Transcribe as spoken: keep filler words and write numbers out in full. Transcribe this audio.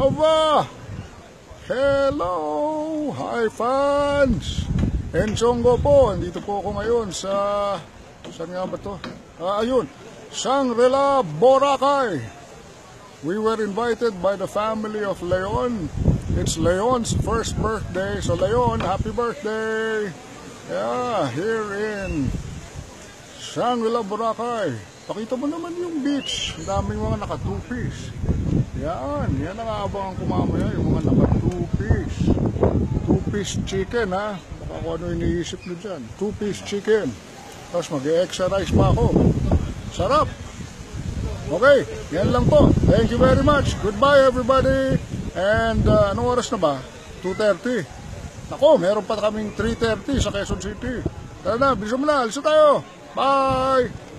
Aba! Hello! Hi fans! Enchongo po, andito po ako ngayon sa... Saan nga ba to? Ah, ayun! Shangri-La, Boracay! We were invited by the family of Leon. It's Leon's first birthday. So Leon, happy birthday! Yeah, here in Shangri-La, Boracay. Pakita mo naman yung beach. Ang daming mga naka two piece. Yan, yan ang aabangan ko mamaya, yung mga naka two piece. two piece chicken, ha? Baka kung ano iniisip nyo dyan. two piece chicken. Tapos mag-extra rice pa ako. Sarap! Okay, yan lang po. Thank you very much. Goodbye everybody. And uh, anong oras na ba? two thirty. Ako, meron pa kaming three thirty sa Quezon City. Tara na, bilisan mo na. Alis na tayo. Bye!